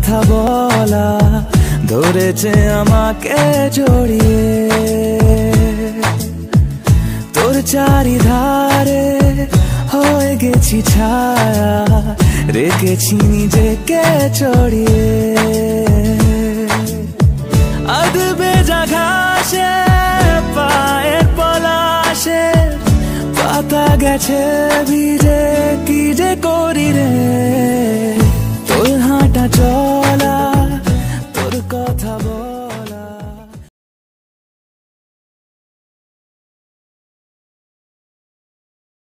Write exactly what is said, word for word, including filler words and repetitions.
কথা বলা ধরেছে আমাকে জড়িয়ে। তোর চারিধারে হয়ে গেছি ছায়া, রেখেছি নিজেকে চড়িয়ে। আদবে ঘাসে পায়ের পলাশে পাতা গেছে ভিজে, কি যে করি রে।